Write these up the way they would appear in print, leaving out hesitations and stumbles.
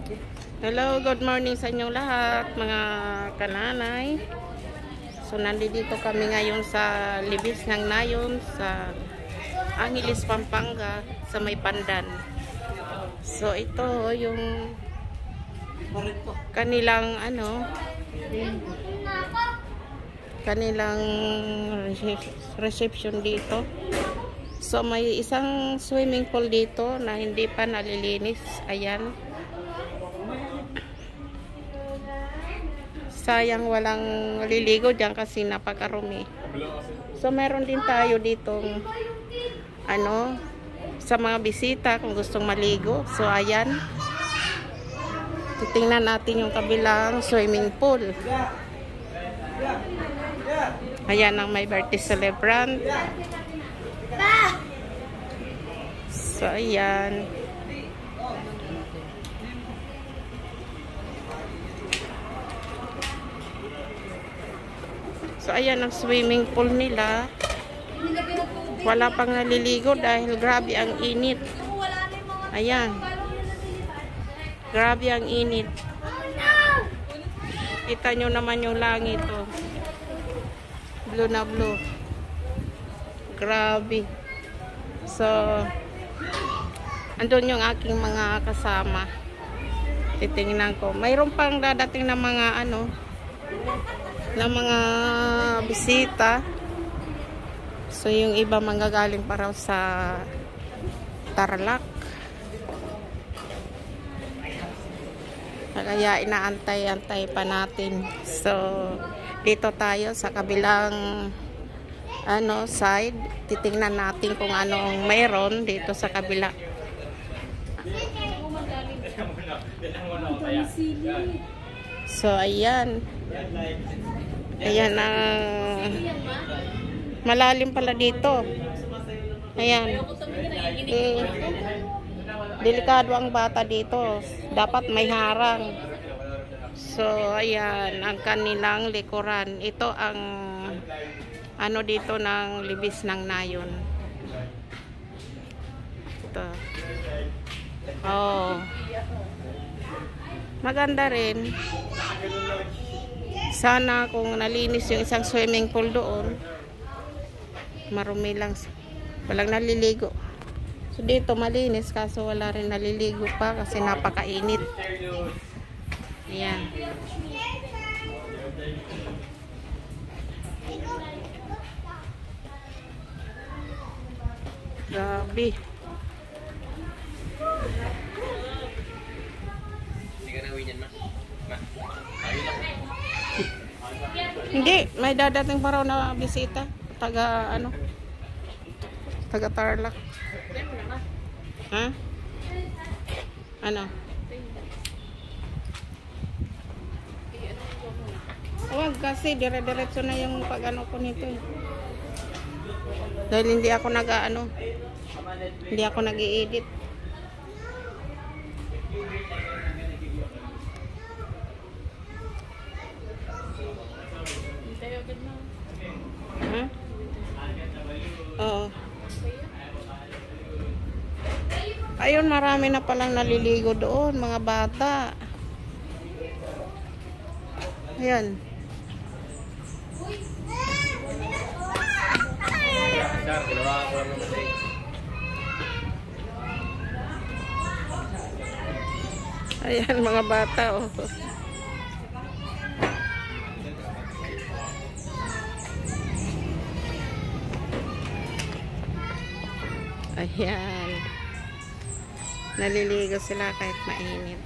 Hello, good morning sa inyong lahat, mga kananay. So, nandito kami ngayon sa Libis ng Nayon sa Angeles, Pampanga, sa may Pandan. So, ito yung kanilang kanilang reception dito. So, may isang swimming pool dito na hindi pa nalilinis. Ayan. Sayang walang liligo dyan kasi napakarumi. So, meron din tayo ditong sa mga bisita kung gustong maligo. So, ayan. Titingnan natin yung kabilang swimming pool. Ayan ang may birthday celebrant. So, ayan. So, ayan ang swimming pool nila. Wala pang naliligo dahil grabe ang init. Ayan. Grabe ang init. Kita nyo naman yung langit. Oh. Blue na blue. Grabe. So, andun yung aking mga kasama. Titingnan ko. Mayroon pang dadating na mga na mga bisita. So, yung iba manggagaling pa raw sa Tarlac. Kaya inaantay-antay pa natin. So, dito tayo sa kabilang side. Titingnan natin kung anong mayroon dito sa kabila. So, ayan. Ayan ang malalim pala dito. Ayan. Delikado ang bata dito. Dapat may harang. So, ayan ang kanilang likuran. Ito ang dito ng Libis ng Nayon. Ito. Oh. Maganda rin. Sana kung nalinis yung isang swimming pool doon, marumi lang. Walang naliligo. So, dito malinis kaso wala rin naliligo pa kasi napakainit. Ayan. Grabe. Hindi, may dadating pa raw na bisita. Taga Tarlac. Ha? Huwag kasi dire-diretso na yung pag-ko nito. Dahil hindi ako hindi ako nag-i-edit. Oo. Ayun, marami na palang naliligo doon, mga bata. Ayan. Ayan, mga bata, oh. Ayan. Naliligo sila kahit mainit.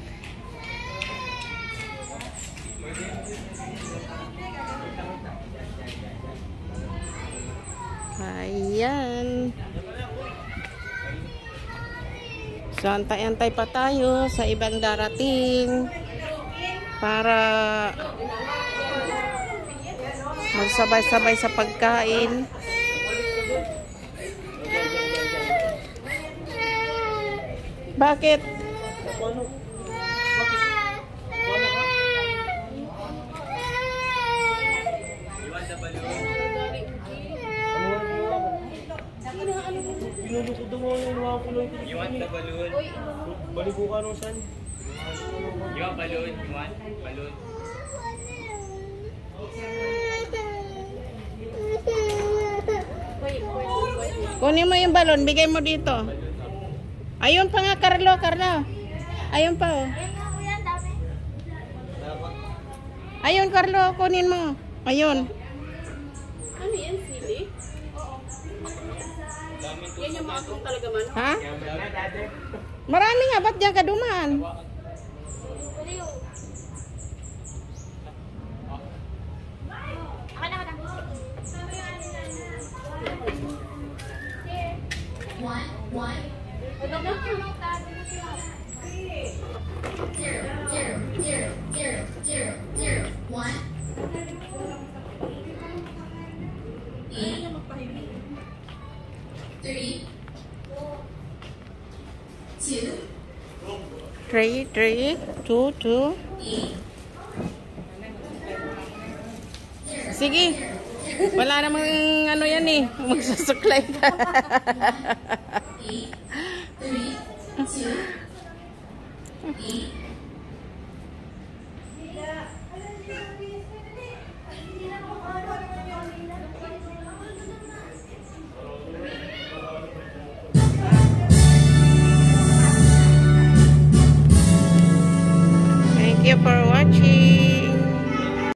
Ayan. So, antay-antay pa tayo sa ibang darating para magsabay-sabay sa pagkain. Bakit? Tinulong ko daw mo yung inuha ko lang ito. You want the balloon? Balik ko ka nung san. You want balloon? You want balloon? Kunin mo yung balon, bigay mo dito. Ayun pa nga, Carlo, Carlo. Ayun pa, oh. Ayun, Carlo, kunin mo. Ayun. Ano yan, sili? Yan yung maatong talaga man. Ha? Marami nga, ba't diyan ka dumaan? Three, two. Sige. Wala namang ano yan eh. Magsusuklay ka. 3, 2, 1.